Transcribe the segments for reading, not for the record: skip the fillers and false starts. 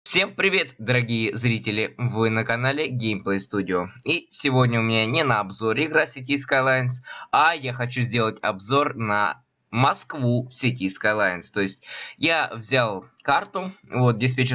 Всем привет, дорогие зрители! Вы на канале Gameplay Studio. И сегодня у меня не на обзоре игра City Skylines, а я хочу сделать обзор на Москву в City Skylines. То есть я взял карту, вот диспетчер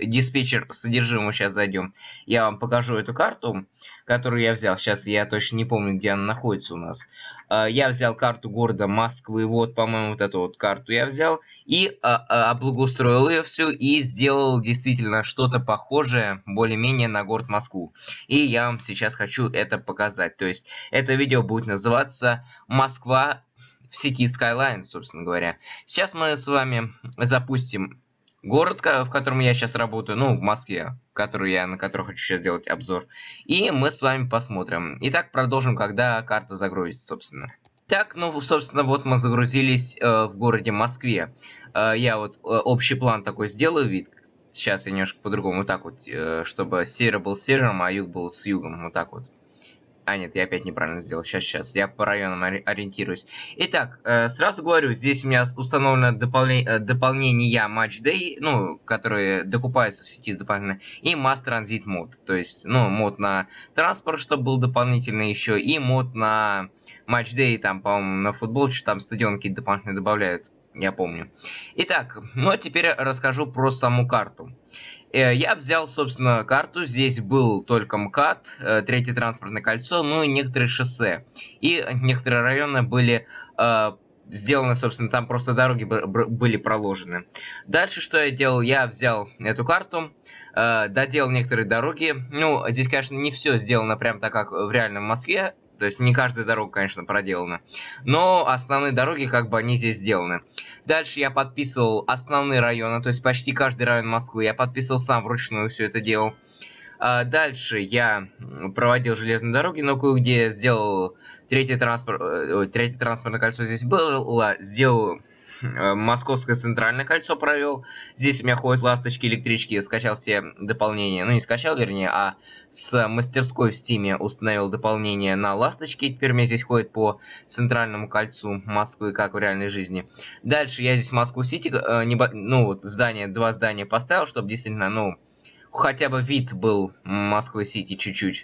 содержимого, сейчас зайдем. Я вам покажу эту карту, которую я взял. Сейчас я точно не помню, где она находится у нас. Я взял карту города Москвы, вот, по-моему, вот эту вот карту я взял. И облагоустроил ее всю и сделал действительно что-то похожее, более-менее, на город Москву. И я вам сейчас хочу это показать. То есть это видео будет называться «Москва в сети Skyline», собственно говоря. Сейчас мы с вами запустим город, в котором я сейчас работаю, ну, в Москве, на которую хочу сейчас сделать обзор. И мы с вами посмотрим. Итак, продолжим, когда карта загрузится, собственно. Так, ну, собственно, вот мы загрузились в городе Москве. Я вот общий план такой сделаю вид. Сейчас я немножко по-другому, вот так вот, чтобы север был с севером, а юг был с югом, вот так вот. А, нет, я опять неправильно сделал. Сейчас. Я по районам ориентируюсь. Итак, сразу говорю, здесь у меня установлено дополнение Match Day, ну, которые докупаются в сети дополнительно, и Mass Transit мод. То есть, ну, мод на транспорт, чтобы был дополнительный еще, и мод на Match Day, там, по-моему, на футбол, что там стадион какие-то дополнительные добавляют. Я помню. Итак, ну а теперь расскажу про саму карту. Я взял, собственно, карту. Здесь был только МКАД, третье транспортное кольцо, ну и некоторые шоссе. И некоторые районы были сделаны, собственно, там просто дороги были проложены. Дальше что я делал? Я взял эту карту, доделал некоторые дороги. Ну, здесь, конечно, не все сделано прям так, как в реальном Москве. То есть не каждая дорога, конечно, проделана. Но основные дороги, как бы, они здесь сделаны. Дальше я подписывал основные районы. То есть почти каждый район Москвы я подписывал сам вручную, все это делал. Дальше я проводил железные дороги, но кое-где сделал третье транспортное кольцо здесь было. Сделал Московское центральное кольцо провел. Здесь у меня ходят ласточки, электрички. Я скачал все дополнения. Ну, не скачал, вернее, а с мастерской в Стиме установил дополнение на ласточки. Теперь у меня здесь ходит по центральному кольцу Москвы, как в реальной жизни. Дальше я здесь Москву-Сити, ну, вот два здания поставил, чтобы действительно, ну, хотя бы вид был Москвы-Сити чуть-чуть.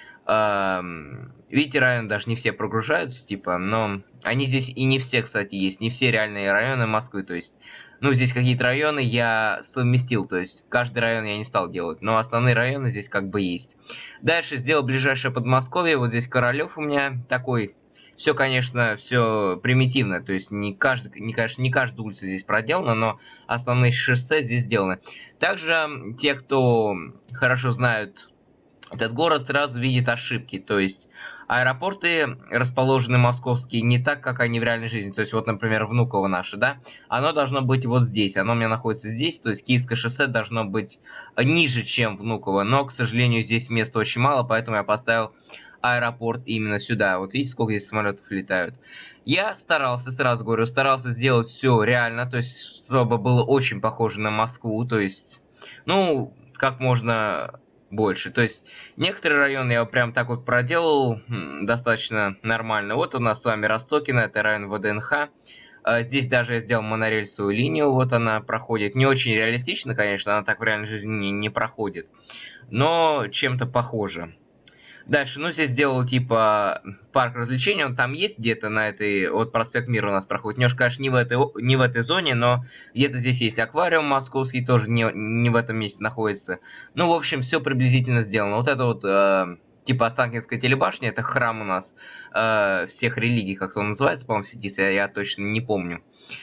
Видите, районы даже не все прогружаются, типа, но они здесь и не все, кстати, есть, не все реальные районы Москвы, то есть, ну, здесь какие-то районы я совместил, то есть, каждый район я не стал делать, но основные районы здесь как бы есть. Дальше сделал ближайшее Подмосковье, вот здесь Королев у меня такой, все, конечно, все примитивно, то есть, конечно, не каждая улица здесь проделана, но основные шоссе здесь сделаны. Также те, кто хорошо знают этот город, сразу видит ошибки. То есть аэропорты расположены московские не так, как они в реальной жизни. То есть вот, например, Внуково наше, да? Оно должно быть вот здесь. Оно у меня находится здесь. То есть Киевское шоссе должно быть ниже, чем Внуково. Но, к сожалению, здесь места очень мало, поэтому я поставил аэропорт именно сюда. Вот видите, сколько здесь самолетов летают. Я старался, сразу говорю, старался сделать все реально. То есть, чтобы было очень похоже на Москву. То есть, ну, как можно больше. То есть некоторые районы я прям так вот проделал достаточно нормально. Вот у нас с вами Ростокино, это район ВДНХ. Здесь даже я сделал монорельсовую линию, вот она проходит. Не очень реалистично, конечно, она так в реальной жизни не проходит, но чем-то похоже. Дальше, ну, здесь сделал, типа, парк развлечений, он там есть где-то на этой, вот проспект Мира у нас проходит, немножко, конечно, не в этой зоне, но где-то здесь есть аквариум московский, тоже не в этом месте находится. Ну, в общем, все приблизительно сделано. Вот это вот, типа, Останкинская телебашня, это храм у нас всех религий, как он называется, по-моему, в сети, я точно не помню.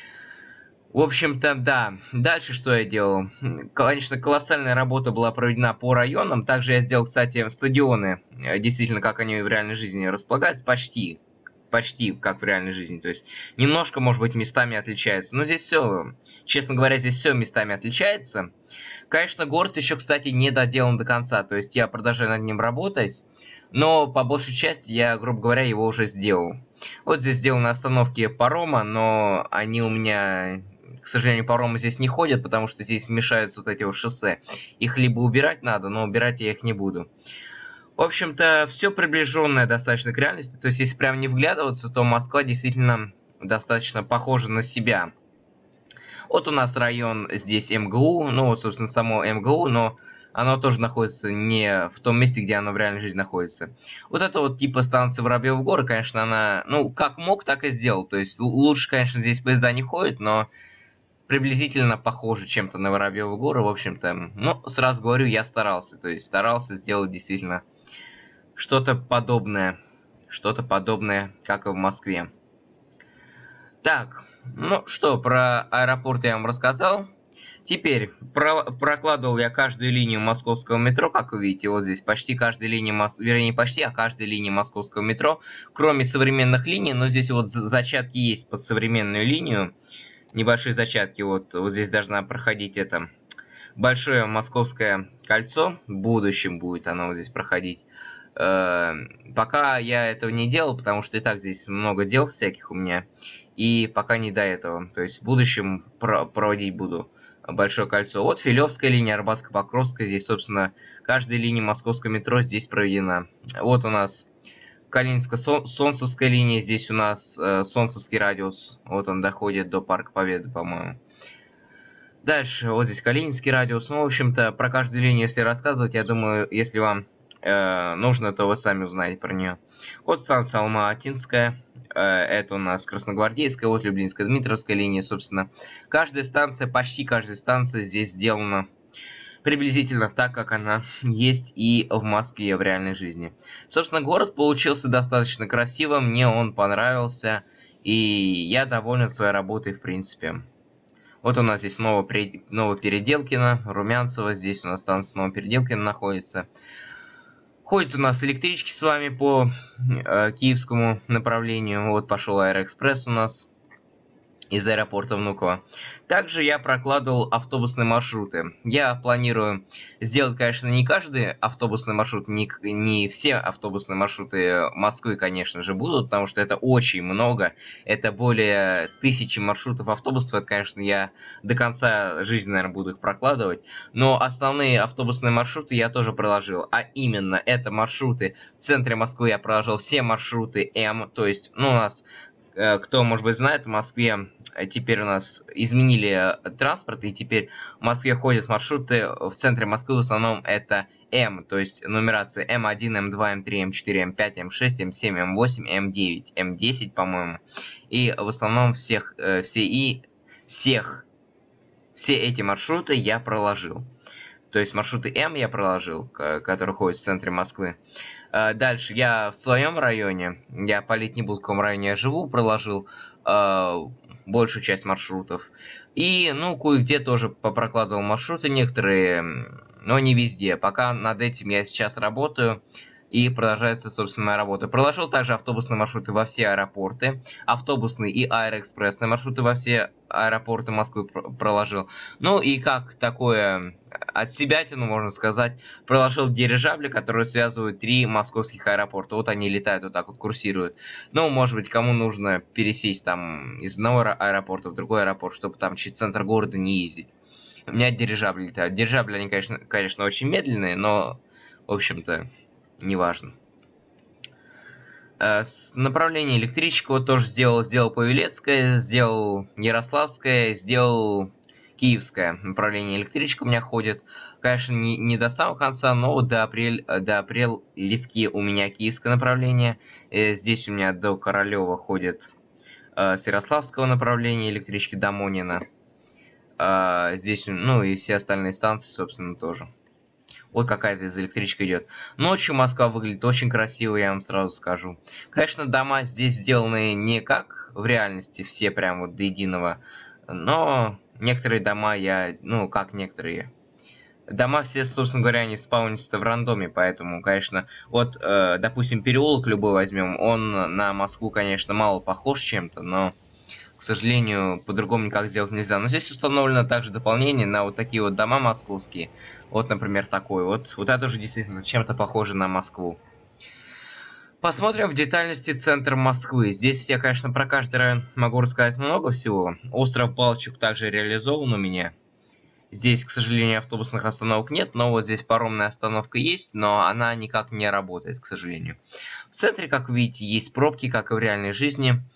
В общем-то, да. Дальше что я делал? Конечно, колоссальная работа была проведена по районам. Также я сделал, кстати, стадионы, действительно, как они в реальной жизни располагаются, почти как в реальной жизни. То есть, немножко, может быть, местами отличается. Но здесь все, честно говоря, здесь все местами отличается. Конечно, город еще, кстати, не доделан до конца. То есть, я продолжаю над ним работать. Но, по большей части, я, грубо говоря, его уже сделал. Вот здесь сделаны остановки парома, но они у меня... К сожалению, паромы здесь не ходят, потому что здесь мешаются вот эти вот шоссе. Их либо убирать надо, но убирать я их не буду. В общем-то, все приближенное достаточно к реальности. То есть, если прям не вглядываться, то Москва действительно достаточно похожа на себя. Вот у нас район здесь МГУ, ну вот, собственно, само МГУ, но оно тоже находится не в том месте, где оно в реальной жизни находится. Вот это вот типа станция Воробьёвы горы, конечно, она, ну, как мог, так и сделал. То есть лучше, конечно, здесь поезда не ходят, но приблизительно похоже чем-то на Воробьёвы горы, в общем-то. Ну, сразу говорю, я старался. То есть старался сделать действительно что-то подобное, как и в Москве. Так, ну что, про аэропорт я вам рассказал. Теперь прокладывал я каждую линию московского метро, как вы видите, вот здесь почти каждая линия, вернее не почти, а каждая линия московского метро, кроме современных линий, но здесь вот зачатки есть под современную линию, небольшие зачатки, вот здесь должна проходить это большое московское кольцо, в будущем будет оно вот здесь проходить. Пока я этого не делал, потому что и так здесь много дел всяких у меня, и пока не до этого, то есть в будущем проводить буду большое кольцо. Вот Филевская линия, Арбатско-Покровская, здесь, собственно, каждая линия московского метро здесь проведена. Вот у нас Калининско-Солнцевская линия, здесь у нас Солнцевский радиус, вот он доходит до Парка Победы, по-моему. Дальше, вот здесь Калининский радиус, ну, в общем-то, про каждую линию, если рассказывать, я думаю, если вам нужно, то вы сами узнаете про нее. Вот станция Алма-Атинская, это у нас Красногвардейская, вот Люблинская, Дмитровская линия, собственно. Каждая станция, почти каждая станция здесь сделана приблизительно так, как она есть и в Москве в реальной жизни. Собственно, город получился достаточно красивым, мне он понравился, и я доволен своей работой в принципе. Вот у нас здесь Новопеределкино, Румянцево, здесь у нас станция Новопеределкино находится. Ходят у нас электрички с вами по киевскому направлению. Вот пошел Аэроэкспресс у нас из аэропорта Внуково. Также я прокладывал автобусные маршруты. Я планирую сделать, конечно, не каждый автобусный маршрут, не все автобусные маршруты Москвы, конечно же, будут, потому что это очень много. Это более 1000 маршрутов автобусов. Это, конечно, я до конца жизни, наверное, буду их прокладывать. Но основные автобусные маршруты я тоже проложил. А именно, это маршруты в центре Москвы. Я проложил все маршруты М. То есть, ну, у нас... Кто, может быть, знает, в Москве теперь у нас изменили транспорт, и теперь в Москве ходят маршруты в центре Москвы, в основном это М, то есть нумерация М1, М2, М3, М4, М5, М6, М7, М8, М9, М10, по-моему. И в основном все эти маршруты я проложил. То есть маршруты М я проложил, которые ходят в центре Москвы. Дальше я в своем районе, я палить не буду, в каком районе я живу, проложил большую часть маршрутов. И, ну, кое-где тоже попрокладывал маршруты некоторые, но не везде. Пока над этим я сейчас работаю. И продолжается, собственно, моя работа. Проложил также автобусные маршруты во все аэропорты. Автобусные и аэроэкспрессные маршруты во все аэропорты Москвы проложил. Ну и как такое от себятину, можно сказать, проложил дирижабли, которые связывают 3 московских аэропорта. Вот они летают, вот так вот курсируют. Ну, может быть, кому нужно пересесть там из одного аэропорта в другой аэропорт, чтобы там через центр города не ездить. У меня дирижабли летают. Дирижабли, они, конечно, очень медленные, но, в общем-то... неважно. С направления электричка вот тоже сделал Павелецкое, сделал Ярославское, сделал Киевское. Направление электричка у меня ходит. Конечно, не до самого конца, но до Апрель-Левки у меня киевское направление. Здесь у меня до Королева ходит с Ярославского направления электрички до Монина. Здесь, ну и все остальные станции, собственно, тоже. Вот какая-то из электричка идет. Ночью Москва выглядит очень красиво, я вам сразу скажу. Конечно, дома здесь сделаны не как в реальности, все прям вот до единого. Но некоторые дома ну, как некоторые. Дома все, собственно говоря, они спаунятся в рандоме, поэтому, конечно, вот, допустим, переулок любой возьмем, он на Москву, конечно, мало похож чем-то, но... К сожалению, по-другому никак сделать нельзя. Но здесь установлено также дополнение на вот такие вот дома московские. Вот, например, такой вот. Вот это уже действительно чем-то похоже на Москву. Посмотрим в детальности центр Москвы. Здесь я, конечно, про каждый район могу рассказать много всего. Остров Балчуг также реализован у меня. Здесь, к сожалению, автобусных остановок нет, но вот здесь паромная остановка есть, но она никак не работает, к сожалению. В центре, как вы видите, есть пробки, как и в реальной жизни.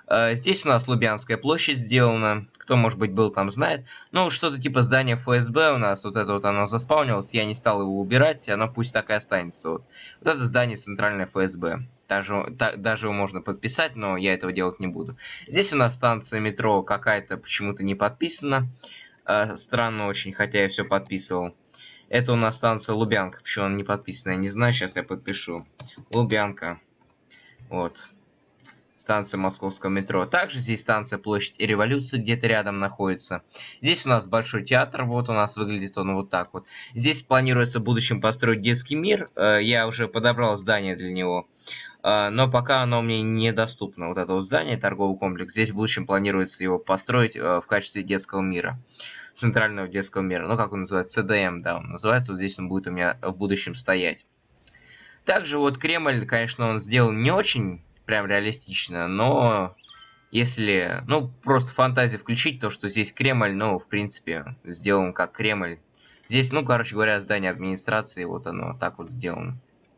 Здесь у нас Лубянская площадь сделана. Кто, может быть, был там, знает. Ну, что-то типа здания ФСБ у нас. Вот это вот оно заспаунилось. Я не стал его убирать. Оно пусть так и останется. Вот это здание центральное ФСБ. Даже его можно подписать, но я этого делать не буду. Здесь у нас станция метро какая-то почему-то не подписана. Странно очень, хотя я все подписывал. Это у нас станция Лубянка. Почему она не подписана? Я не знаю. Сейчас я подпишу. Лубянка. Вот. Станция московского метро. Также здесь станция Площадь Революции где-то рядом находится. Здесь у нас Большой театр. Вот у нас выглядит он вот так вот. Здесь планируется в будущем построить детский мир. Я уже подобрал здание для него. Но пока оно мне недоступно. Вот это вот здание, торговый комплекс. Здесь в будущем планируется его построить в качестве детского мира. Центрального детского мира. Ну, как он называется? ЦДМ, да, он называется. Вот здесь он будет у меня в будущем стоять. Также вот Кремль, конечно, он сделан не очень прям реалистично, но если, ну, просто фантазию включить, то, что здесь Кремль, ну, в принципе, сделан как Кремль. Здесь, ну, короче говоря, здание администрации, вот оно так вот сделано.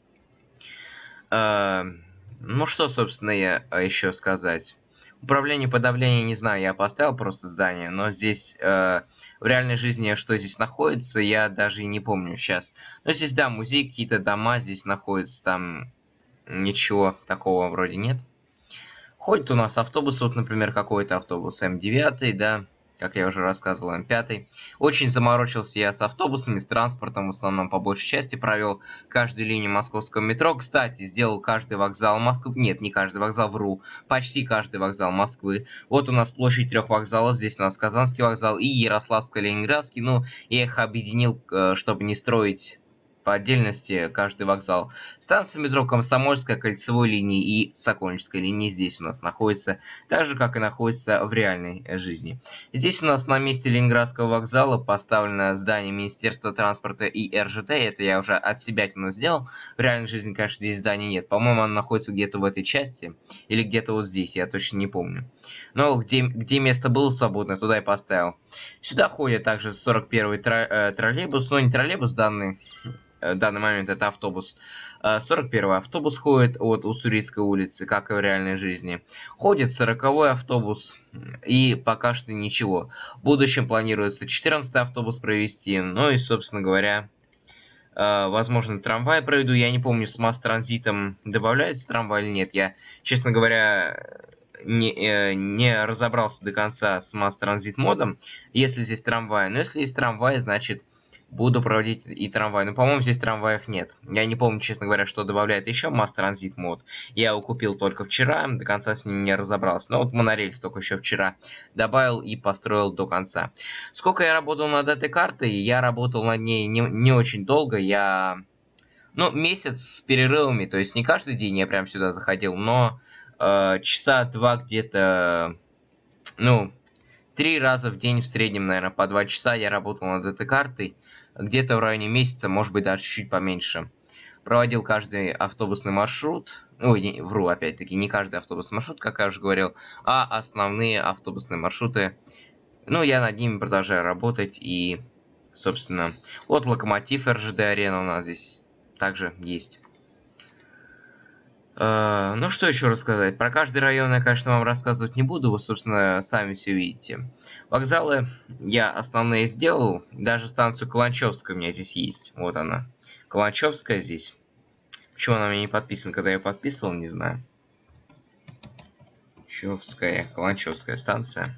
Ну, что, собственно, я еще сказать? Управление подавления, не знаю, я поставил просто здание, но здесь в реальной жизни, что здесь находится, я даже и не помню сейчас. Но здесь, да, музей, какие-то дома здесь находятся, там ничего такого вроде нет. Ходит у нас автобус, вот, например, какой-то автобус М9, да, как я уже рассказывал, М5. Очень заморочился я с автобусами, с транспортом, в основном, по большей части, провел каждую линию московского метро. Кстати, сделал каждый вокзал Москвы, нет, не каждый вокзал, вру, почти каждый вокзал Москвы. Вот у нас площадь 3 вокзалов, здесь у нас Казанский вокзал и Ярославско-Ленинградский, ну, я их объединил, чтобы не строить по отдельности каждый вокзал. Станция метро Комсомольская, Кольцевой линии и Сокольнической линии здесь у нас находится, так же, как и находится в реальной жизни. Здесь у нас на месте Ленинградского вокзала поставлено здание Министерства транспорта и РЖТ, это я уже от себя сделал. В реальной жизни, конечно, здесь здания нет. По-моему, оно находится где-то в этой части, или где-то вот здесь, я точно не помню. Но где место было свободно, туда и поставил. Сюда ходит также 41-й троллейбус, но не троллейбус данный. В данный момент это автобус. 41-й автобус ходит от Уссурийской улицы, как и в реальной жизни. Ходит 40-й автобус, и пока что ничего. В будущем планируется 14-й автобус провести, ну и, собственно говоря, возможно, трамвай проведу. Я не помню, с масс-транзитом добавляется трамвай или нет. Я, честно говоря, не разобрался до конца с масс-транзит модом, если здесь трамвай. Но если есть трамвай, значит буду проводить и трамвай. Но, по-моему, здесь трамваев нет. Я не помню, честно говоря, что добавляет еще масс-транзит мод. Я его купил только вчера, до конца с ним не разобрался. Но вот монорельс только еще вчера добавил и построил до конца. Сколько я работал над этой картой? Я работал над ней не очень долго. Ну, месяц с перерывами, то есть не каждый день я прям сюда заходил, но часа два где-то, ну, 3 раза в день в среднем, наверное, по 2 часа я работал над этой картой. Где-то в районе месяца, может быть, даже чуть поменьше. Проводил каждый автобусный маршрут. Ой, не, вру, опять-таки, не каждый автобусный маршрут, как я уже говорил, а основные автобусные маршруты. Ну, я над ними продолжаю работать. И, собственно, вот локомотив РЖД-арена у нас здесь также есть. Ну, что еще рассказать? Про каждый район я, конечно, вам рассказывать не буду. Вы, собственно, сами все видите. Вокзалы я основные сделал. Даже станцию Каланчевская у меня здесь есть. Вот она. Каланчевская здесь. Почему она у меня не подписана, когда я ее подписывал, не знаю. Каланчевская станция.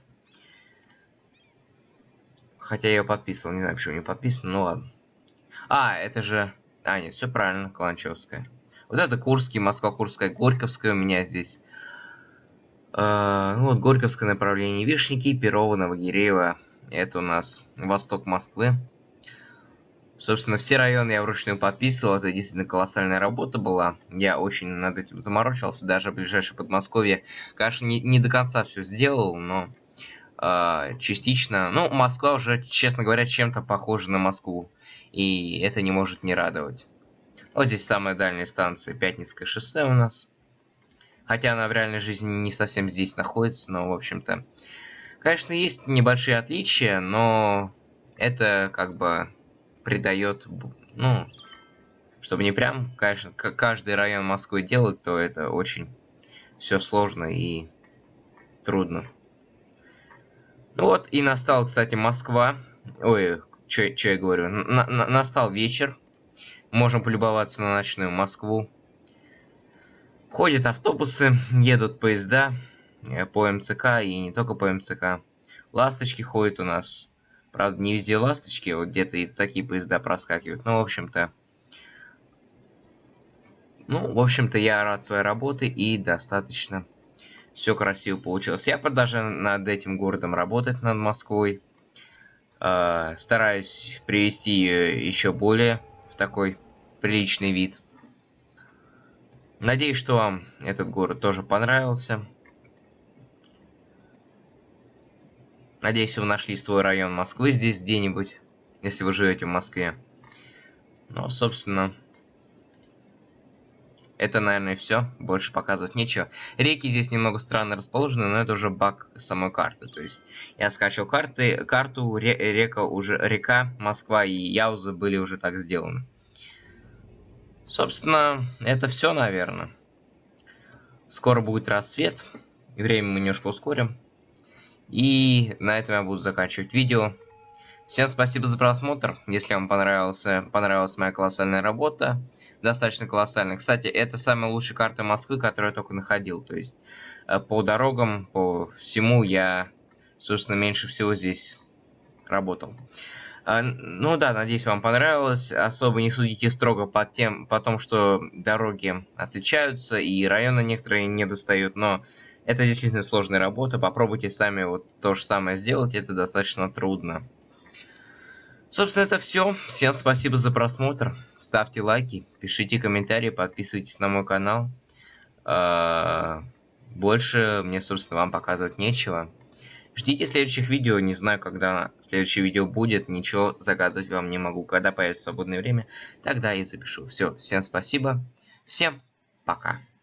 Хотя я ее подписывал, не знаю, почему не подписано, ну ладно. Это же... нет, все правильно, Каланчевская. Вот это Курский, Москва-Курская, Горьковская у меня здесь. Ну вот Горьковское направление, Вишники, Перово, Новогиреево. Это у нас восток Москвы. Собственно, все районы я вручную подписывал. Это действительно колоссальная работа была. Я очень над этим заморочился. Даже ближайшее Подмосковье, конечно, не до конца все сделал, но частично. Ну, Москва уже, честно говоря, чем-то похожа на Москву. И это не может не радовать. Вот здесь самая дальняя станция, Пятницкое шоссе у нас. Хотя она в реальной жизни не совсем здесь находится, но, в общем-то... Конечно, есть небольшие отличия, но это как бы придает... Ну, чтобы не прям, конечно, каждый район Москвы делать, то это очень все сложно и трудно. Ну вот, и настал, кстати, Москва. Ой, что я говорю? Настал вечер. Можем полюбоваться на ночную Москву. Ходят автобусы, едут поезда по МЦК и не только по МЦК. Ласточки ходят у нас. Правда, не везде ласточки, вот где-то и такие поезда проскакивают. Ну, в общем-то... я рад своей работе и достаточно все красиво получилось. Я продолжаю над этим городом работать, над Москвой. Стараюсь привести ее еще более в такой приличный вид. Надеюсь, что вам этот город тоже понравился. Надеюсь, вы нашли свой район Москвы здесь где-нибудь, если вы живете в Москве. Ну, собственно, это, наверное, все. Больше показывать нечего. Реки здесь немного странно расположены, но это уже баг самой карты. То есть я скачал карту, река, Москва и Яуза были уже так сделаны. Собственно, это все, наверное. Скоро будет рассвет. Время мы немножко ускорим. И на этом я буду заканчивать видео. Всем спасибо за просмотр. Если вам понравилась моя колоссальная работа, достаточно колоссальная. Кстати, это самая лучшая карта Москвы, которую я только находил. То есть по дорогам, по всему я, собственно, меньше всего здесь работал. Ну да, надеюсь, вам понравилось. Особо не судите строго по тому, что дороги отличаются и районы некоторые не достают, но это действительно сложная работа. Попробуйте сами вот то же самое сделать, это достаточно трудно. Собственно, это все. Всем спасибо за просмотр. Ставьте лайки, пишите комментарии, подписывайтесь на мой канал. Больше мне, собственно, вам показывать нечего. Ждите следующих видео. Не знаю, когда следующее видео будет. Ничего загадывать вам не могу. Когда появится свободное время, тогда и запишу. Все, всем спасибо. Всем пока.